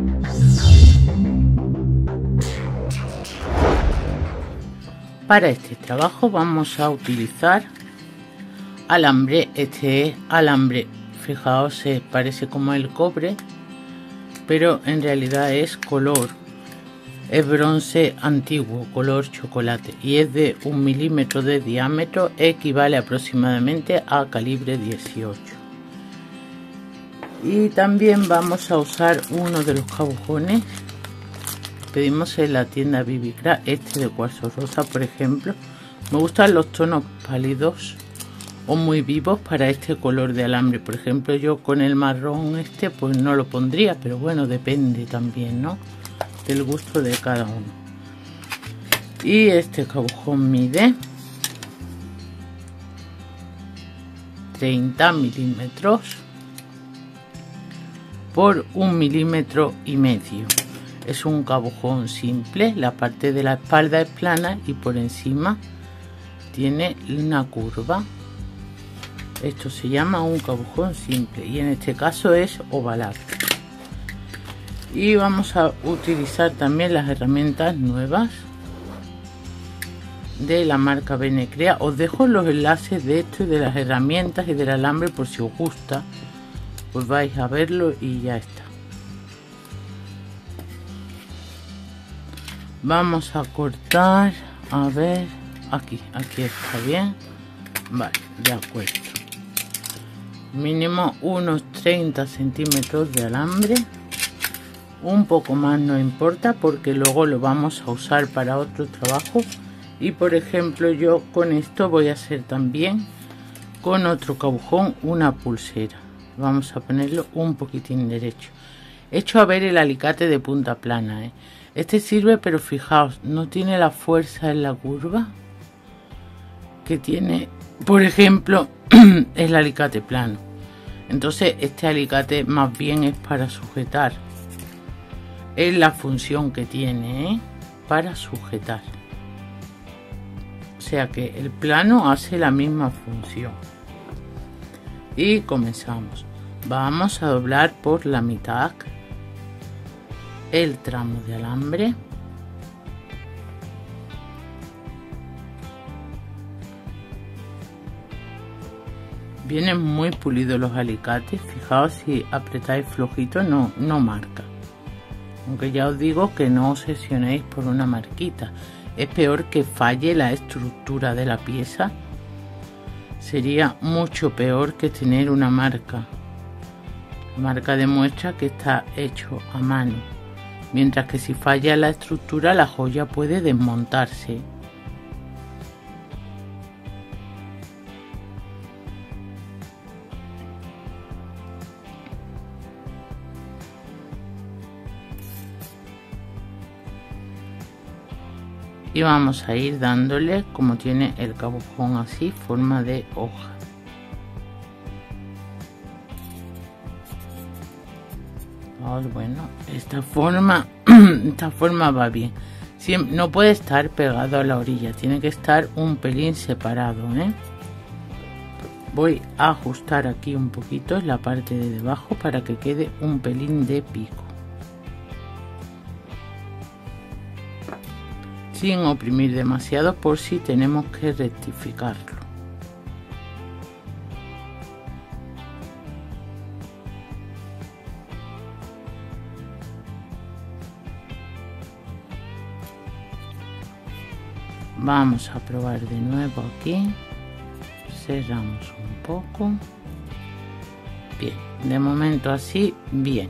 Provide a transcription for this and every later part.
Para este trabajo vamos a utilizar alambre. Este es alambre, fijaos, parece como el cobre, pero en realidad es bronce antiguo, color chocolate, y es de 1 milímetro de diámetro, equivale aproximadamente a calibre 18. Y también vamos a usar uno de los cabujones. Pedimos en la tienda Bibicraft, este de cuarzo rosa, por ejemplo. Me gustan los tonos pálidos o muy vivos para este color de alambre. Por ejemplo, yo con el marrón pues no lo pondría, pero bueno, depende también, ¿no?, del gusto de cada uno. Y este cabujón mide 30 milímetros por 1,5 milímetros. Es un cabujón simple, la parte de la espalda es plana y por encima tiene una curva. Esto se llama un cabujón simple y en este caso es ovalado. Y vamos a utilizar también las herramientas nuevas de la marca Benecrea. Os dejo los enlaces de esto y de las herramientas y del alambre por si os gusta, pues vais a verlo y ya está. Vamos a cortar, a ver, aquí está bien, vale, de acuerdo. Mínimo unos 30 centímetros de alambre, un poco más no importa porque luego lo vamos a usar para otro trabajo. Y por ejemplo, yo con esto voy a hacer también con otro cabujón una pulsera. Vamos a ponerlo un poquitín derecho. Echo a ver el alicate de punta plana, Este sirve, pero fijaos, no tiene la fuerza en la curva que tiene, por ejemplo, el alicate plano. Entonces este alicate más bien es para sujetar. Es la función que tiene, para sujetar. O sea que el plano hace la misma función. Y comenzamos. Vamos a doblar por la mitad el tramo de alambre. Vienen muy pulidos los alicates, fijaos, si apretáis flojito no marca. Aunque ya os digo que no os obsesionéis por una marquita, es peor que falle la estructura de la pieza. Sería mucho peor que tener una marca. La marca demuestra que está hecho a mano. Mientras que si falla la estructura, la joya puede desmontarse. Y vamos a ir dándole, como tiene el cabujón así, forma de hoja. Bueno, esta forma va bien. No puede estar pegado a la orilla, tiene que estar un pelín separado, Voy a ajustar aquí un poquito la parte de debajo para que quede un pelín de pico, sin oprimir demasiado por si tenemos que rectificarlo. Vamos a probar de nuevo aquí, cerramos un poco, bien, de momento así, bien.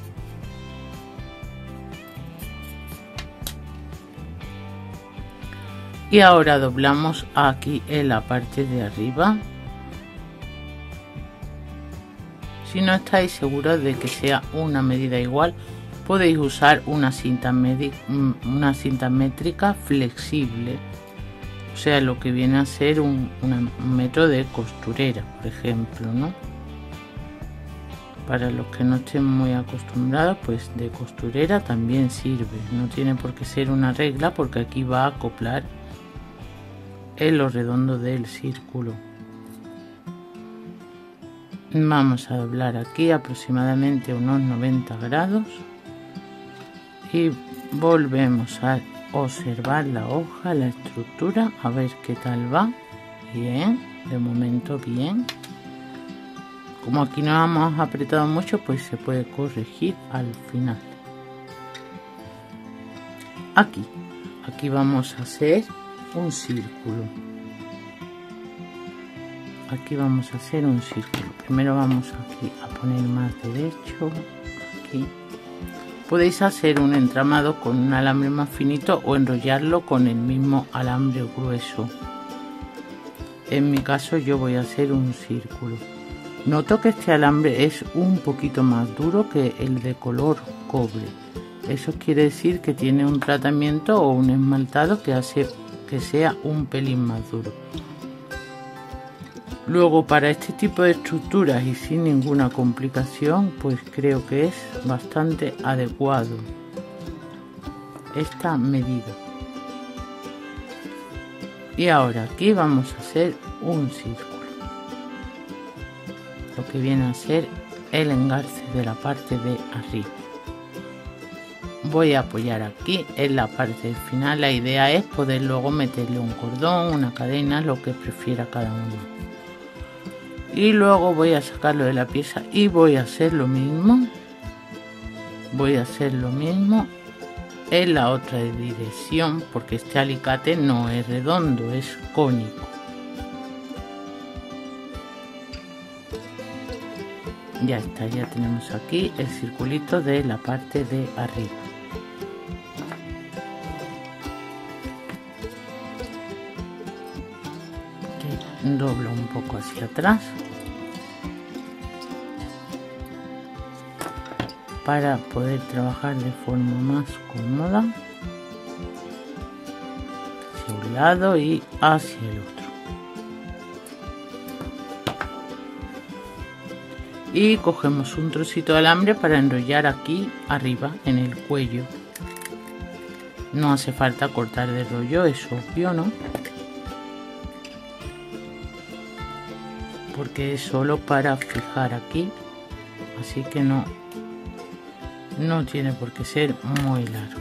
Y ahora doblamos aquí en la parte de arriba. Si no estáis seguros de que sea una medida igual, podéis usar una cinta métrica flexible. O sea, lo que viene a ser un metro de costurera, por ejemplo, ¿no? Para los que no estén muy acostumbrados, pues de costurera también sirve. No tiene por qué ser una regla porque aquí va a acoplar en lo redondo del círculo. Vamos a doblar aquí aproximadamente unos 90 grados y volvemos a observar la hoja, la estructura, a ver qué tal va. Bien, de momento bien. Como aquí no hemos apretado mucho, pues se puede corregir al final. Aquí vamos a hacer un círculo. Aquí vamos a hacer un círculo. Primero vamos aquí a poner más derecho. Aquí podéis hacer un entramado con un alambre más finito o enrollarlo con el mismo alambre grueso. En mi caso yo voy a hacer un círculo. Noto que este alambre es un poquito más duro que el de color cobre. Eso quiere decir que tiene un tratamiento o un esmaltado que hace que sea un pelín más duro. Luego, para este tipo de estructuras y sin ninguna complicación, pues creo que es bastante adecuado esta medida. Y ahora aquí vamos a hacer un círculo, lo que viene a ser el engarce de la parte de arriba. Voy a apoyar aquí en la parte final. La idea es poder luego meterle un cordón, una cadena, lo que prefiera cada uno. Y luego voy a sacarlo de la pieza y voy a hacer lo mismo. Voy a hacer lo mismo en la otra dirección, porque este alicate no es redondo, es cónico. Ya está, ya tenemos aquí el circulito de la parte de arriba. Doblo un poco hacia atrás para poder trabajar de forma más cómoda hacia un lado y hacia el otro. Y cogemos un trocito de alambre para enrollar aquí arriba en el cuello. No hace falta cortar de rollo, es obvio, ¿no? Porque es solo para fijar aquí, así que no tiene por qué ser muy largo.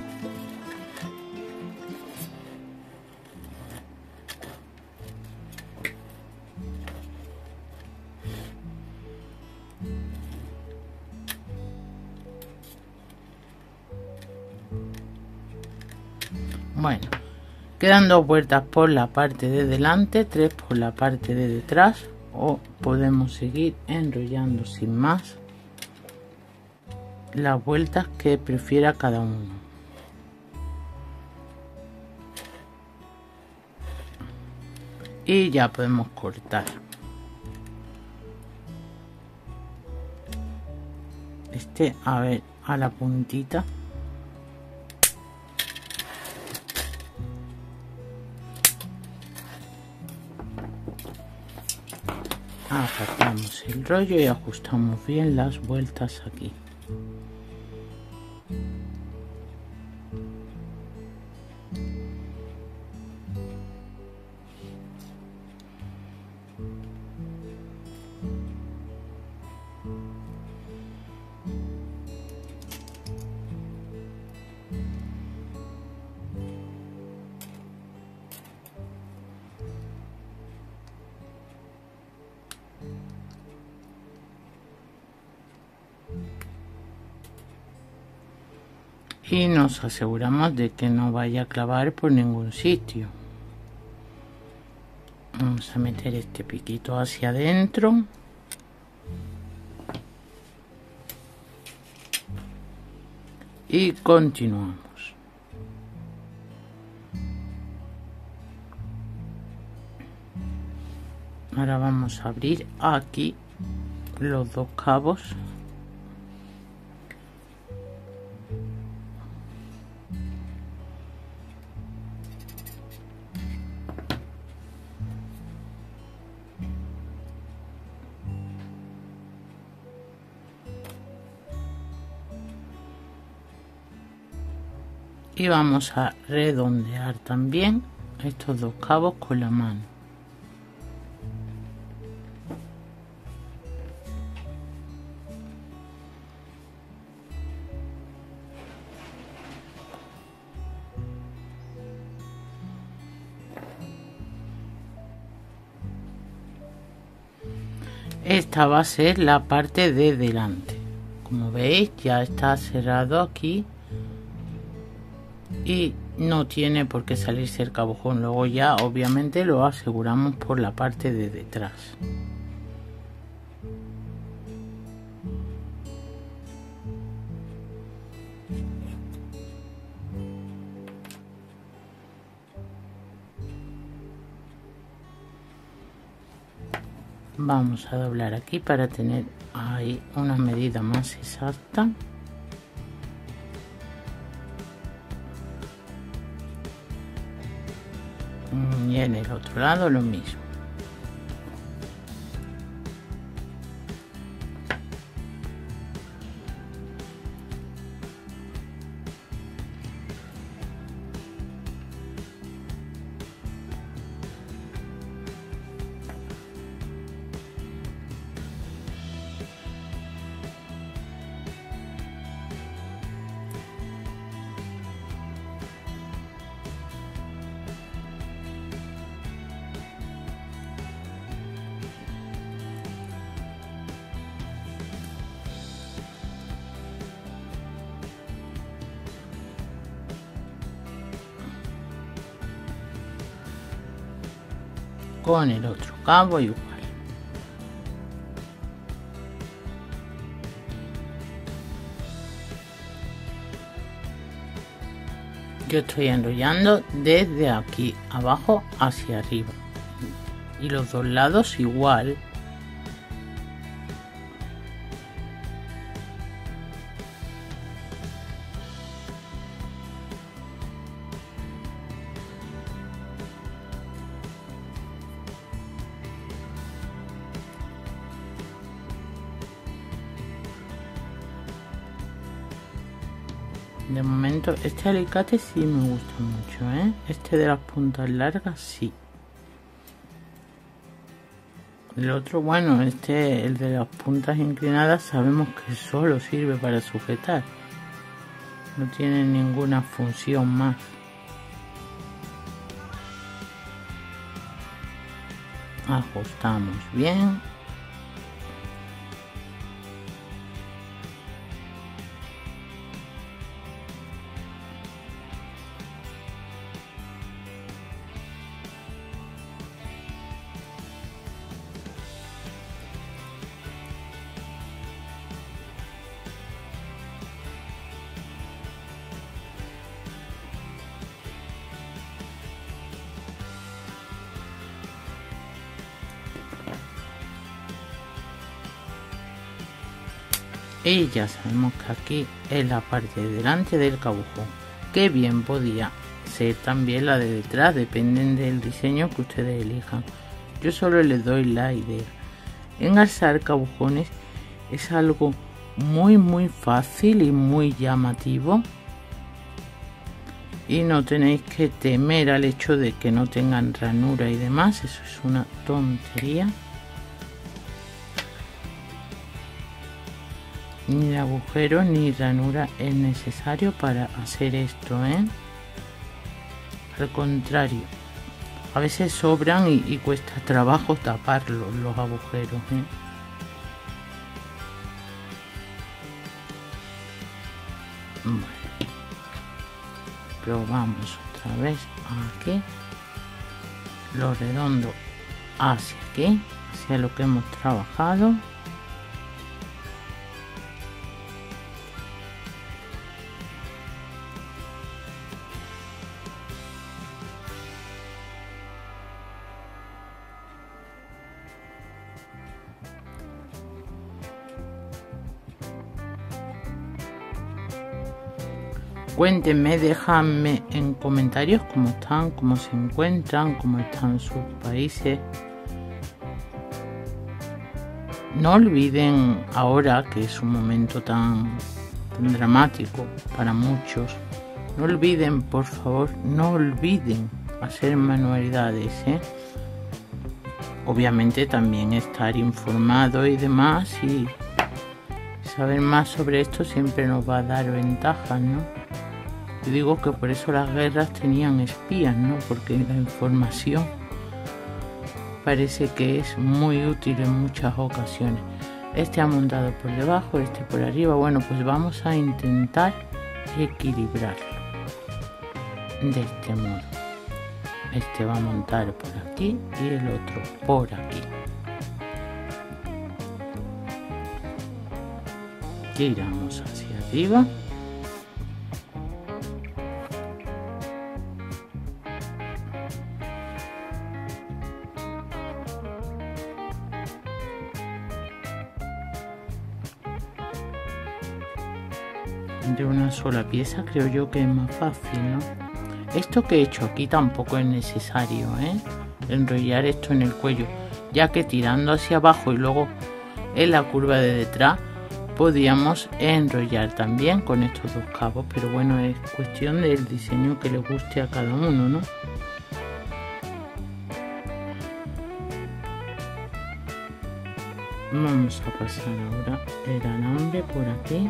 Bueno, quedan 2 vueltas por la parte de delante, 3 por la parte de detrás, o podemos seguir enrollando sin más las vueltas que prefiera cada uno. Y ya podemos cortar. A ver, a la puntita. Apartamos el rollo y ajustamos bien las vueltas aquí. Y nos aseguramos de que no vaya a clavar por ningún sitio. Vamos a meter este piquito hacia adentro. Y continuamos. Ahora vamos a abrir aquí los 2 cabos. Y vamos a redondear también estos 2 cabos con la mano. Esta va a ser la parte de delante. Como veis, ya está cerrado aquí y no tiene por qué salirse el cabujón. Luego ya obviamente lo aseguramos por la parte de detrás. Vamos a doblar aquí para tener ahí una medida más exacta. Y en el otro lado lo mismo. Con el otro cabo igual. Yo estoy enrollando desde aquí abajo hacia arriba y los dos lados igual. De momento este alicate sí me gusta mucho, este de las puntas largas sí. El otro, bueno, el de las puntas inclinadas sabemos que solo sirve para sujetar, no tiene ninguna función más. Ajustamos bien. Y ya sabemos que aquí es la parte de delante del cabujón, que bien podía ser también la de detrás, dependen del diseño que ustedes elijan. Yo solo les doy la idea. Engarzar cabujones es algo muy fácil y muy llamativo, y no tenéis que temer al hecho de que no tengan ranura y demás, eso es una tontería. Ni agujero ni ranura es necesario para hacer esto, Al contrario, a veces sobran y cuesta trabajo taparlos los agujeros, Bueno, probamos otra vez aquí, lo redondo hacia aquí, hacia lo que hemos trabajado. Cuéntenme, déjame en comentarios cómo están, cómo se encuentran, cómo están sus países. No olviden ahora, que es un momento tan dramático para muchos, no olviden, por favor, no olviden hacer manualidades, Obviamente también estar informado y demás, y saber más sobre esto siempre nos va a dar ventajas, ¿no? Yo digo que por eso las guerras tenían espías, ¿no? Porque la información parece que es muy útil en muchas ocasiones. Este ha montado por debajo, este por arriba. Bueno, pues vamos a intentar equilibrarlo de este modo. Este va a montar por aquí y el otro por aquí. Giramos hacia arriba. De una sola pieza creo yo que es más fácil, ¿no? Esto que he hecho aquí tampoco es necesario, enrollar esto en el cuello, ya que tirando hacia abajo y luego en la curva de detrás podíamos enrollar también con estos dos cabos, pero bueno, es cuestión del diseño que le guste a cada uno, ¿no? Vamos a pasar ahora el alambre por aquí.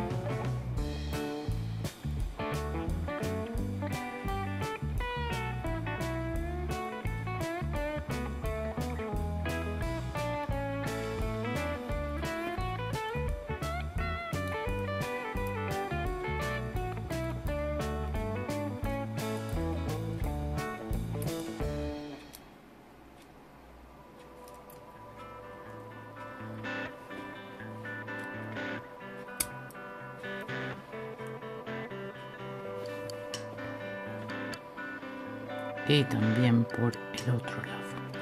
Y también por el otro lado.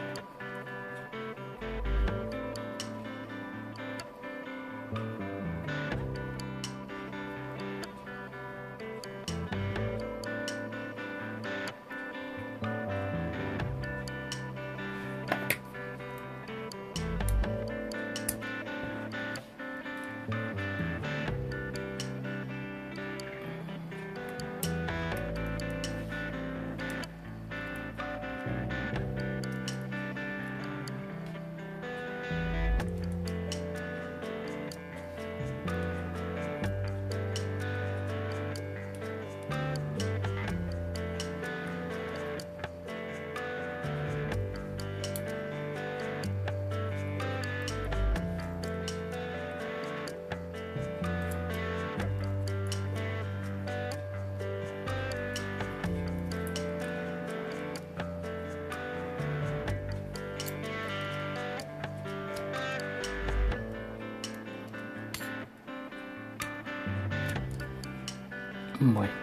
Bueno,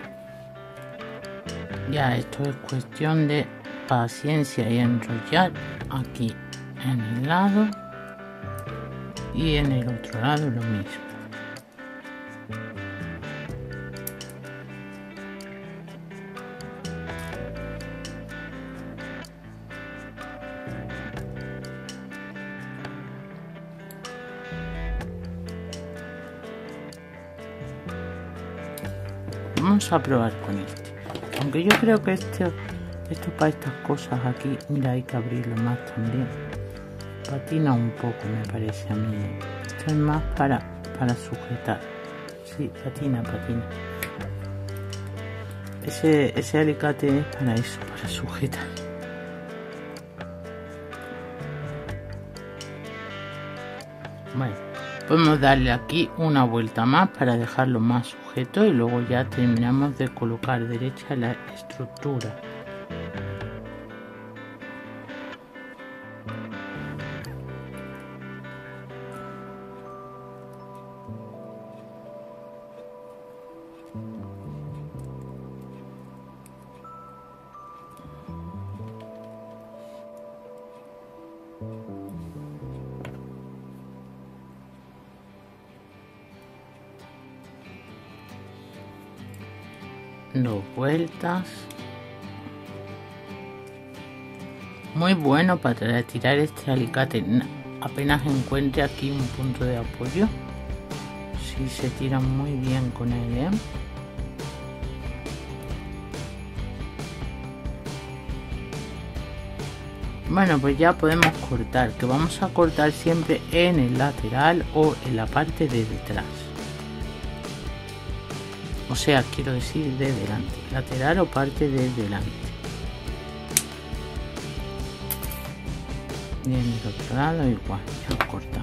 ya esto es cuestión de paciencia y enrollar aquí en el lado y en el otro lado lo mismo. Vamos a probar con este, aunque yo creo que esto para estas cosas aquí, mira, hay que abrirlo más también. Patina un poco, me parece a mí. Esto es más para sujetar. Sí, patina. Ese alicate es para eso, para sujetar. Bueno, podemos darle aquí una vuelta más para dejarlo más sujeto y luego ya terminamos de colocar derecha la estructura. Dos vueltas. Muy bueno para tirar este alicate, apenas encuentre aquí un punto de apoyo. Sí, se tira muy bien con él, Bueno, pues ya podemos cortar, que vamos a cortar siempre en el lateral o en la parte de detrás. O sea, quiero decir de delante, lateral o parte de delante. y en el otro lado igual, ya cortamos.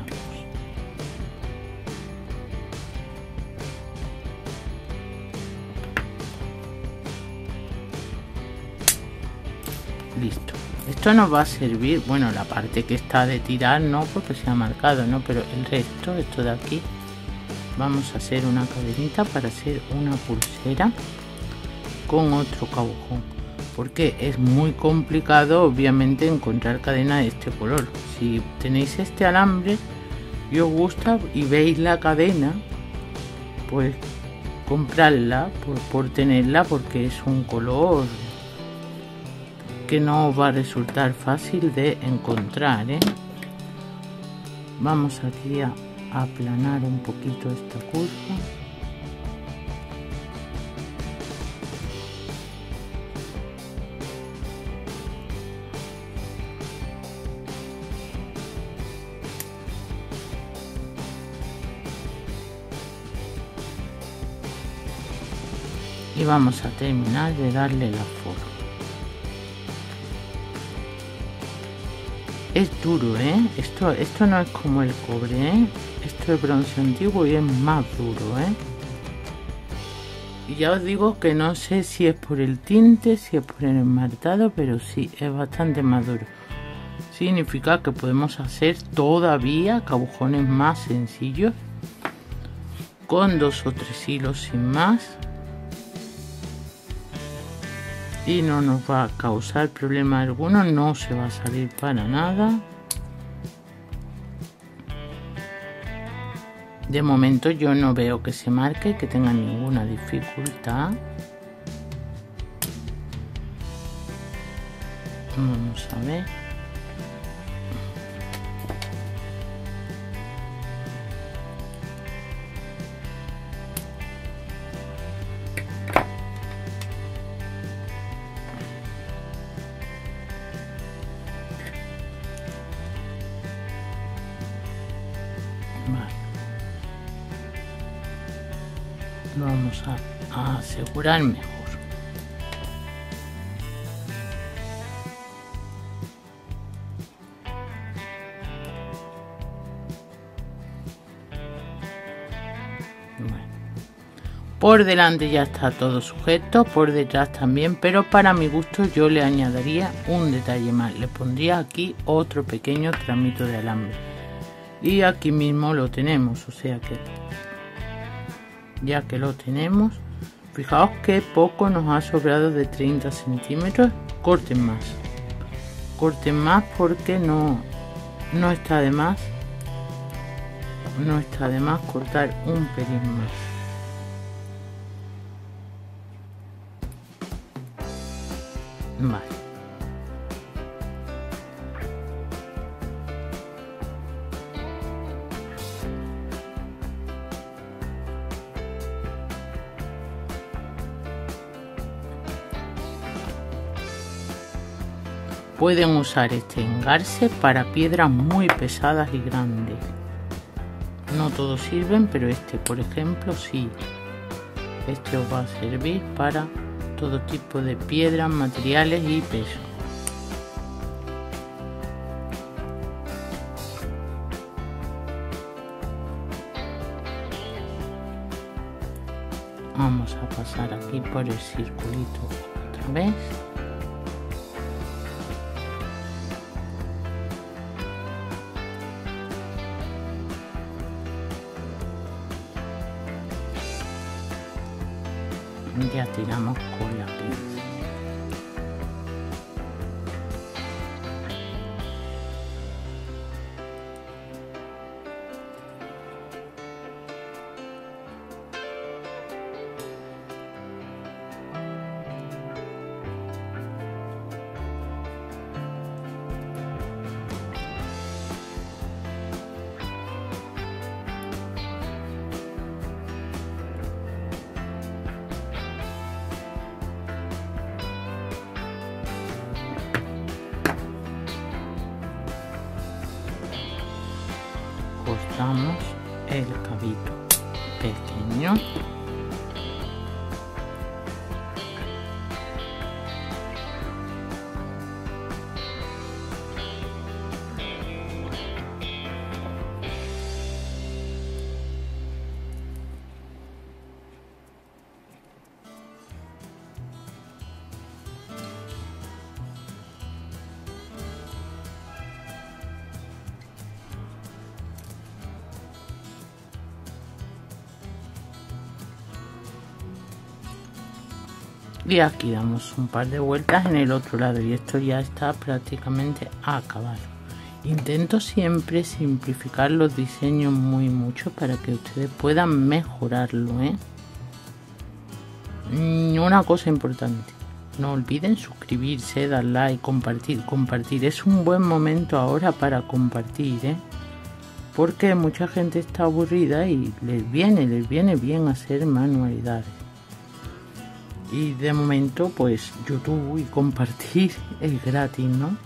Listo, esto nos va a servir, bueno, la parte que está de tirar no porque se ha marcado, no, pero el resto, esto de aquí, vamos a hacer una cadenita para hacer una pulsera con otro cabujón, porque es muy complicado obviamente encontrar cadena de este color. Si tenéis este alambre y os gusta y veis la cadena, pues comprarla por tenerla, porque es un color que no os va a resultar fácil de encontrar, ¿eh? Vamos aquí a aplanar un poquito esta curva. Y vamos a terminar de darle la forma. Es duro, ¿eh? Esto no es como el cobre, ¿eh? Esto es bronce antiguo y es más duro, ¿eh? Y ya os digo que no sé si es por el tinte, si es por el esmaltado, pero sí, es bastante más duro. Significa que podemos hacer todavía cabujones más sencillos, con 2 o 3 hilos sin más. Y no nos va a causar problema alguno, no se va a salir para nada. De momento yo no veo que se marque, que tenga ninguna dificultad. Vamos a ver. Vamos a asegurar mejor. Bueno, por delante ya está todo sujeto, por detrás también, pero para mi gusto yo le añadiría un detalle más. Le pondría aquí otro pequeño tramito de alambre. Y aquí mismo lo tenemos, o sea que ya que lo tenemos, fijaos que poco nos ha sobrado de 30 centímetros. Corten más porque no está de más, cortar un pelín más. Vale. Pueden usar este engarce para piedras muy pesadas y grandes. No todos sirven, pero este, por ejemplo, sí. Este os va a servir para todo tipo de piedras, materiales y peso. Vamos a pasar aquí por el circulito otra vez. Ya tiramos con la pinza. Cortamos el cabito pequeño. y aquí damos un par de vueltas en el otro lado y esto ya está prácticamente acabado. Intento siempre simplificar los diseños mucho para que ustedes puedan mejorarlo, ¿eh? Una cosa importante, no olviden suscribirse, dar like, compartir. Es un buen momento ahora para compartir, ¿eh? Porque mucha gente está aburrida y les viene bien hacer manualidades. Y de momento pues YouTube y compartir es gratis, ¿no?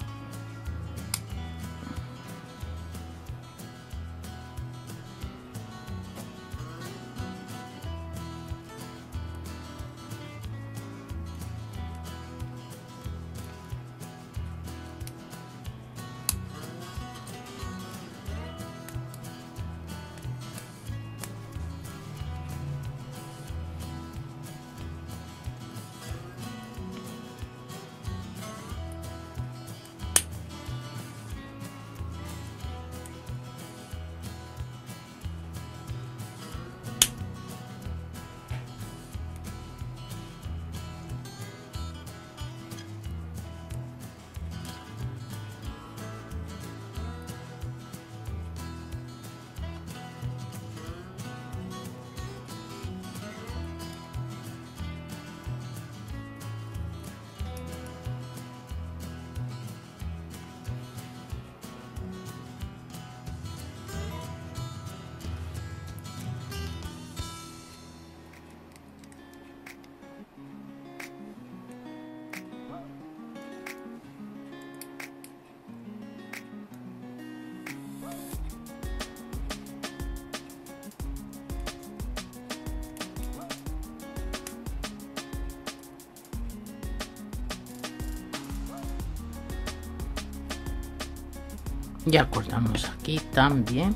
Ya cortamos aquí también.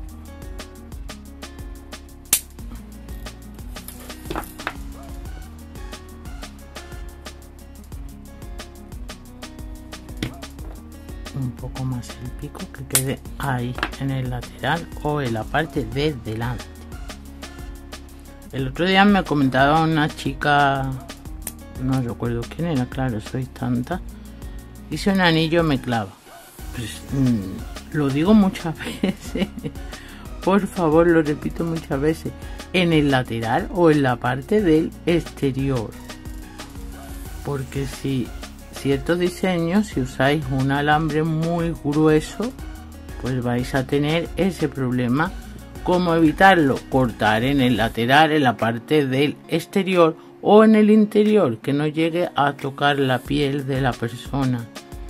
Un poco más el pico que quede ahí en el lateral o en la parte de delante. El otro día me comentaba una chica, no recuerdo quién era, claro, soy tanta. Hice un anillo, me clava. Pues, lo digo muchas veces, por favor, lo repito muchas veces, en el lateral o en la parte del exterior, porque si ciertos diseños, si usáis un alambre muy grueso, pues vais a tener ese problema. ¿Cómo evitarlo? Cortar en el lateral, en la parte del exterior o en el interior, que no llegue a tocar la piel de la persona.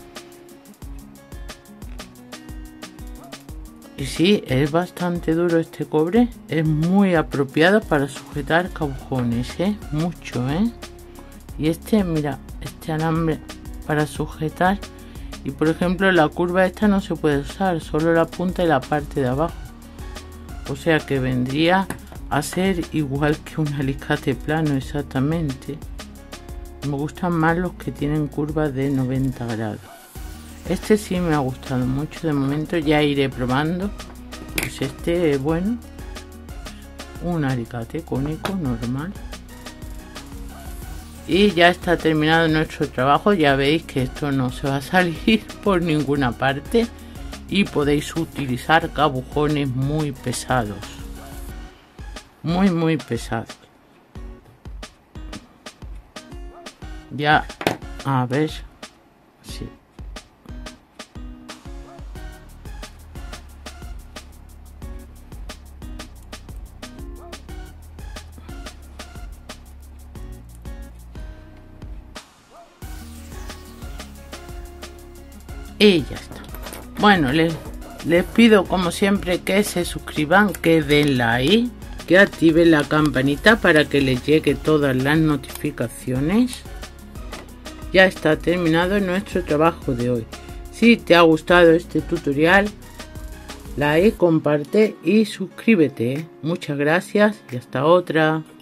Y sí, es bastante duro este cobre, es muy apropiado para sujetar cabujones, mucho, y este, mira, este alambre para sujetar, y por ejemplo la curva esta no se puede usar, solo la punta y la parte de abajo, o sea que vendría a ser igual que un alicate plano exactamente. Me gustan más los que tienen curvas de 90 grados. Este sí me ha gustado mucho, de momento ya iré probando. Pues este, bueno, un alicate cónico normal. Y ya está terminado nuestro trabajo, ya veis que esto no se va a salir por ninguna parte. Y podéis utilizar cabujones muy pesados. Muy pesados. Ya, a ver, sí. Y ya está. Bueno, les pido como siempre que se suscriban, que den like, que activen la campanita para que les llegue todas las notificaciones. Ya está terminado nuestro trabajo de hoy. Si te ha gustado este tutorial, like, comparte y suscríbete. Muchas gracias y hasta otra.